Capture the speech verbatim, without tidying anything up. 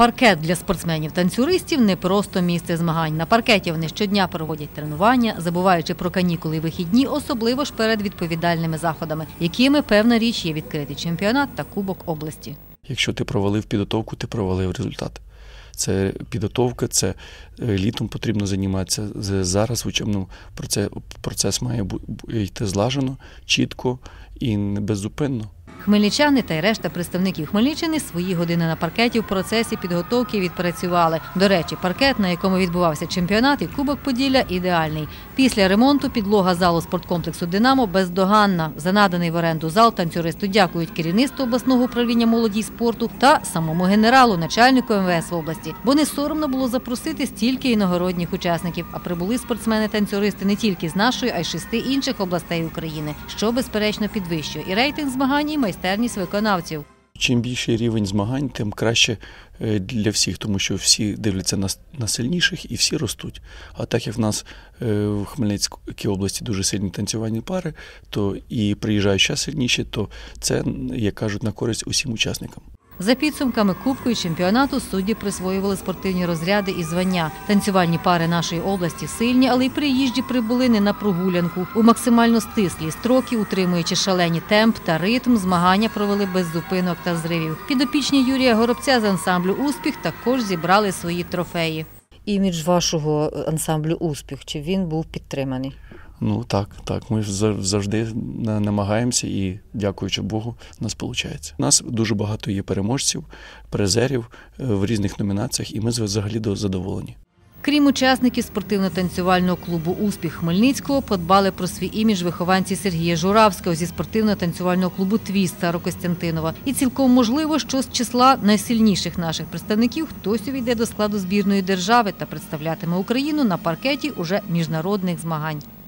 Паркет для спортсменів-танцюристів – не просто місце змагань. На паркеті вони щодня проводять тренування, забуваючи про канікули і вихідні, особливо ж перед відповідальними заходами, якими, певна річ, є відкритий чемпіонат та Кубок області. Якщо ти провалив підготовку, ти провалив результат. Це підготовка, це літом потрібно займатися. Зараз в учебному процесі процес має йти злажено, чітко і беззупинно. Хмельничани та й решта представників Хмельниччини свої години на паркеті в процесі підготовки відпрацювали. До речі, паркет, на якому відбувався чемпіонат і Кубок Поділля, ідеальний. Після ремонту підлога залу спорткомплексу «Динамо» бездоганна. За наданий в оренду зал танцюристу дякують керівництву обласного управління молоді й спорту та самому генералу, начальнику ем ве ес в області. Бо не соромно було запросити стільки іногородніх учасників. А прибули спортсмени-танцюристи не тільки з нашої, а й шести інших областей України, що, безперечно, підвищує і рейтинг змагань, і майстерність виконавців. Чим більший рівень змагань, тим краще для всіх, тому що всі дивляться на, на сильніших і всі ростуть. А так як в нас в Хмельницькій області дуже сильні танцювальні пари, то і приїжджають ще сильніші, то це, як кажуть, на користь усім учасникам. За підсумками Кубку і чемпіонату судді присвоювали спортивні розряди і звання. Танцювальні пари нашої області сильні, але й приїжджі прибули не на прогулянку. У максимально стислі строки, утримуючи шалені темп та ритм, змагання провели без зупинок та зривів. Підопічні Юрія Горобця з ансамблю «Успіх» також зібрали свої трофеї. Імідж вашого ансамблю «Успіх», чи він був підтриманий? Ну так, так. Ми завжди намагаємося і, дякуючи Богу, у нас виходить. У нас дуже багато є переможців, призерів в різних номінаціях, і ми взагалі задоволені. Крім учасників спортивно-танцювального клубу «Успіх» Хмельницького, подбали про свій імідж вихованці Сергія Журавського зі спортивно-танцювального клубу «Твіст» Старокостянтинова. І цілком можливо, що з числа найсильніших наших представників хтось увійде до складу збірної держави та представлятиме Україну на паркеті уже міжнародних змагань.